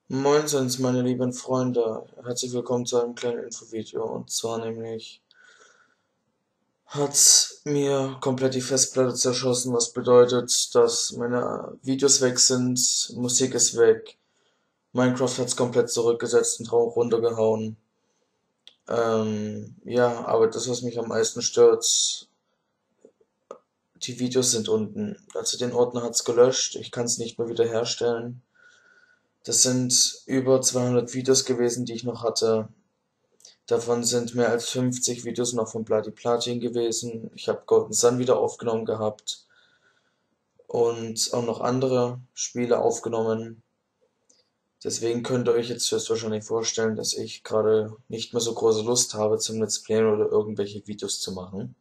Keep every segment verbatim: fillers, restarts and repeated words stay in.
Moinsens, meine lieben Freunde, herzlich willkommen zu einem kleinen Infovideo. Und zwar nämlich hat mir komplett die Festplatte zerschossen, was bedeutet, dass meine Videos weg sind, Musik ist weg, Minecraft hat's komplett zurückgesetzt und runtergehauen. Ähm, ja, aber das, was mich am meisten stört, die Videos sind unten. Also den Ordner hat's gelöscht, ich kann es nicht mehr wiederherstellen. Das sind über zweihundert Videos gewesen, die ich noch hatte. Davon sind mehr als fünfzig Videos noch von Bloody Platin gewesen. Ich habe Golden Sun wieder aufgenommen gehabt und auch noch andere Spiele aufgenommen. Deswegen könnt ihr euch jetzt höchstwahrscheinlich vorstellen, dass ich gerade nicht mehr so große Lust habe zum Let's Playen oder irgendwelche Videos zu machen.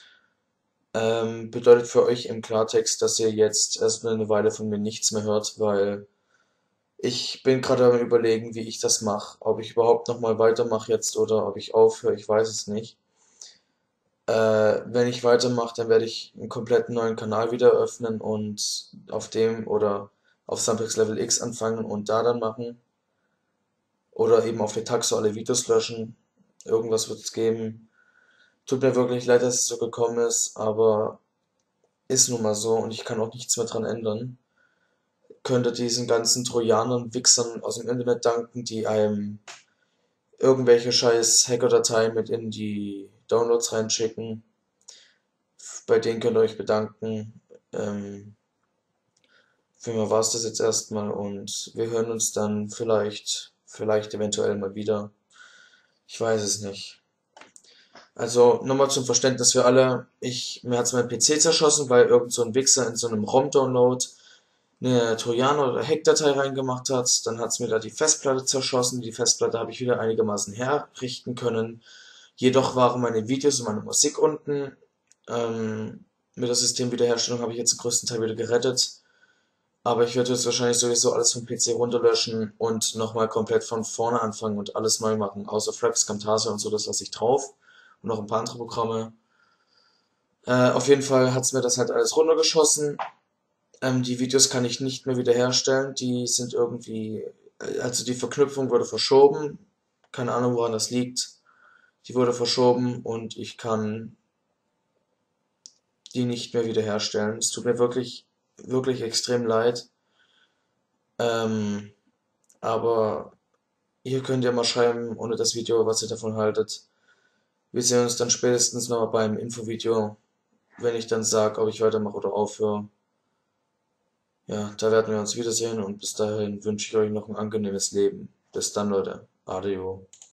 Ähm, bedeutet für euch im Klartext, dass ihr jetzt erstmal eine Weile von mir nichts mehr hört, weil ich bin gerade am Überlegen, wie ich das mache. Ob ich überhaupt nochmal weitermache jetzt oder ob ich aufhöre, ich weiß es nicht. Äh, wenn ich weitermache, dann werde ich einen kompletten neuen Kanal wieder öffnen und auf dem oder auf Sunpix Level X anfangen und da dann machen. Oder eben auf der Taxo alle Videos löschen. Irgendwas wird es geben. Tut mir wirklich leid, dass es so gekommen ist, aber ist nun mal so und ich kann auch nichts mehr dran ändern. Könnte diesen ganzen Trojanern, Wichsern aus dem Internet danken, die einem irgendwelche scheiß Hacker-Dateien mit in die Downloads reinschicken. Bei denen könnt ihr euch bedanken. Ähm, für mich war es das jetzt erstmal und wir hören uns dann vielleicht, vielleicht eventuell mal wieder. Ich weiß es nicht. Also nochmal zum Verständnis für alle. Ich, mir hat's mein P C zerschossen, weil irgend so ein Wichser in so einem ROM-Download eine Trojaner- oder Hack-Datei reingemacht hat. Dann hat's mir da die Festplatte zerschossen. Die Festplatte habe ich wieder einigermaßen herrichten können. Jedoch waren meine Videos und meine Musik unten. Ähm, mit der Systemwiederherstellung habe ich jetzt den größten Teil wieder gerettet. Aber ich werde jetzt wahrscheinlich sowieso alles vom P C runterlöschen und nochmal komplett von vorne anfangen und alles neu machen. Außer Fraps, Camtasia und so, das lasse ich drauf. Und noch ein paar andere Programme. Äh, auf jeden Fall hat's mir das halt alles runtergeschossen. Ähm, die Videos kann ich nicht mehr wiederherstellen. Die sind irgendwie, äh, also die Verknüpfung wurde verschoben. Keine Ahnung, woran das liegt. Die wurde verschoben und ich kann die nicht mehr wiederherstellen. Es tut mir wirklich, wirklich extrem leid. Ähm, aber ihr könnt ja mal schreiben unter das Video, was ihr davon haltet. Wir sehen uns dann spätestens noch beim Infovideo, wenn ich dann sage, ob ich weitermache oder aufhöre. Ja, da werden wir uns wiedersehen und bis dahin wünsche ich euch noch ein angenehmes Leben. Bis dann, Leute. Adio.